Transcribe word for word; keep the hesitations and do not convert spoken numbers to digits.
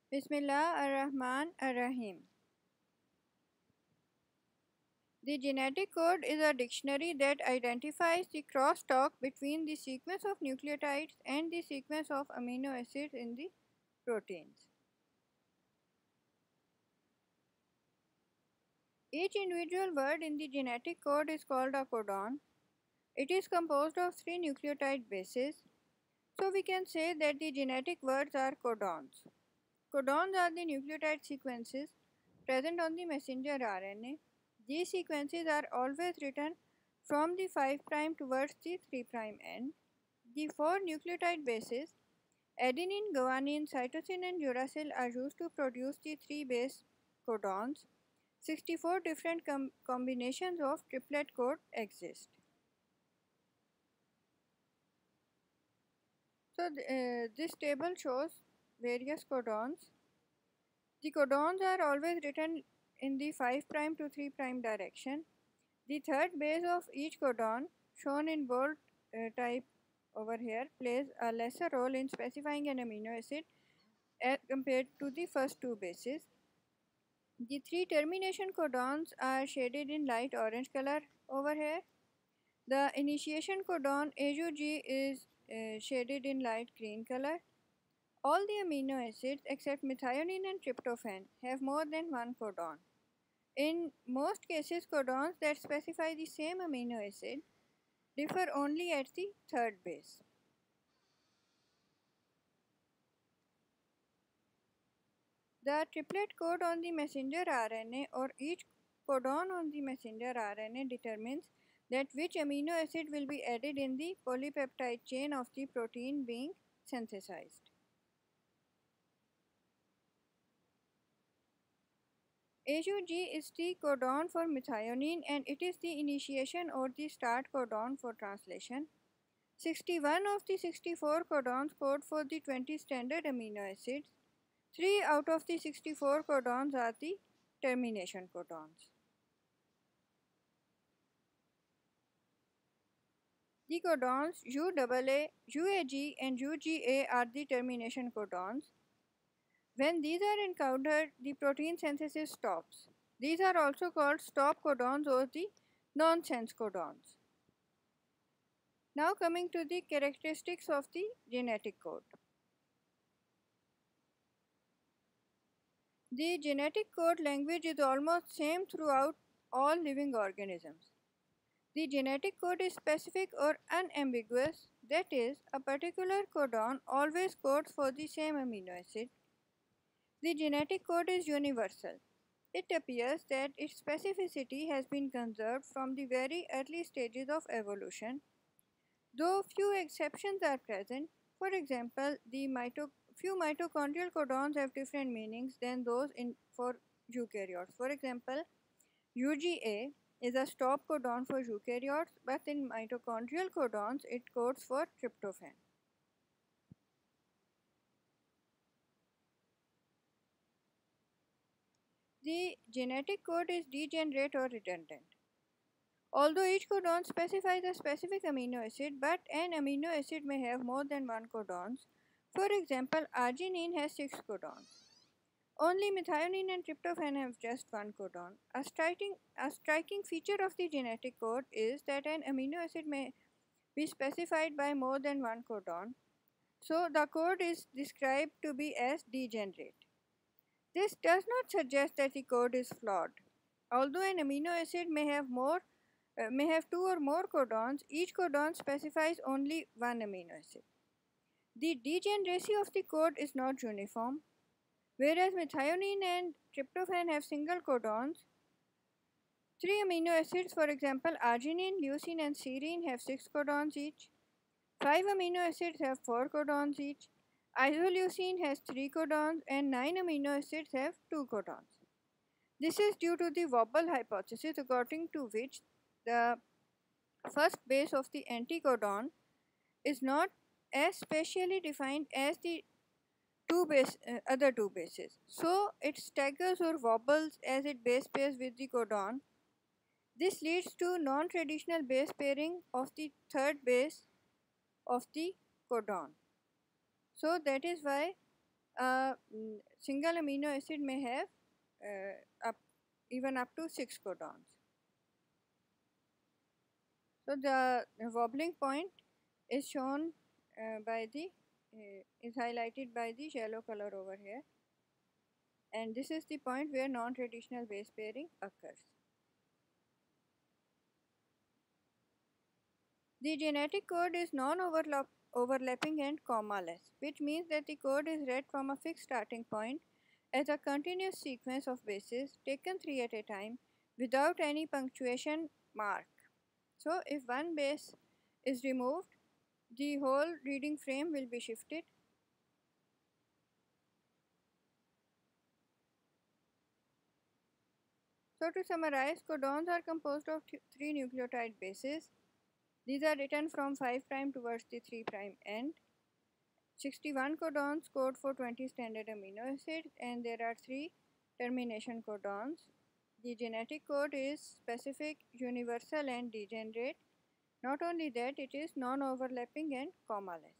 Bismillah ar-Rahman ar-Rahim. The genetic code is a dictionary that identifies the crosstalk between the sequence of nucleotides and the sequence of amino acids in the proteins. Each individual word in the genetic code is called a codon. It is composed of three nucleotide bases, so we can say that the genetic words are codons. Codons are the nucleotide sequences present on the messenger R N A. These sequences are always written from the five prime towards the three prime end. The four nucleotide bases, adenine, guanine, cytosine and uracil, are used to produce the three base codons. sixty-four different com combinations of triplet code exist. So th uh, this table shows various codons. The codons are always written in the five prime to three prime direction. The third base of each codon, shown in bold uh, type over here, plays a lesser role in specifying an amino acid as compared to the first two bases. The three termination codons are shaded in light orange color over here. The initiation codon A U G is uh, shaded in light green color. All the amino acids except methionine and tryptophan have more than one codon. In most cases, codons that specify the same amino acid differ only at the third base. The triplet code on the messenger R N A or each codon on the messenger R N A determines that which amino acid will be added in the polypeptide chain of the protein being synthesized. A U G is the codon for methionine and it is the initiation or the start codon for translation. sixty-one of the sixty-four codons code for the twenty standard amino acids. three out of the sixty-four codons are the termination codons. The codons U A A, U A G and U G A are the termination codons. When these are encountered, the protein synthesis stops. These are also called stop codons or the nonsense codons. Now coming to the characteristics of the genetic code. The genetic code language is almost same throughout all living organisms. The genetic code is specific or unambiguous, that is, a particular codon always codes for the same amino acid. The genetic code is universal. It appears that its specificity has been conserved from the very early stages of evolution, though few exceptions are present. For example, the mito few mitochondrial codons have different meanings than those in for eukaryotes. For example, U G A is a stop codon for eukaryotes, but in mitochondrial codons it codes for tryptophan. The genetic code is degenerate or redundant. Although each codon specifies a specific amino acid, but an amino acid may have more than one codons. For example, arginine has six codons. Only methionine and tryptophan have just one codon. A striking, a striking feature of the genetic code is that an amino acid may be specified by more than one codon, so the code is described to be as degenerate. This does not suggest that the code is flawed. Although an amino acid may have more uh, may have two or more codons, each codon specifies only one amino acid. The degeneracy of the code is not uniform. Whereas methionine and tryptophan have single codons, three amino acids, for example arginine, leucine and serine, have six codons each. Five amino acids have four codons each. Isoleucine has three codons and nine amino acids have two codons. This is due to the wobble hypothesis, according to which the first base of the anticodon is not as spatially defined as the two base, uh, other two bases. So it staggers or wobbles as it base pairs with the codon. This leads to non-traditional base pairing of the third base of the codon. So that is why a mm, single amino acid may have uh, up, even up to six codons. So the wobbling point is shown uh, by the uh, is highlighted by the yellow color over here, and this is the point where non-traditional base pairing occurs. The genetic code is non-overlapping and comma-less, which means that the code is read from a fixed starting point as a continuous sequence of bases taken three at a time without any punctuation mark. So if one base is removed, the whole reading frame will be shifted. So to summarize, codons are composed of three nucleotide bases. These are written from five prime towards the three prime end. sixty-one codons code for twenty standard amino acids, and there are three termination codons. The genetic code is specific, universal, and degenerate. Not only that, it is non-overlapping and comma-less.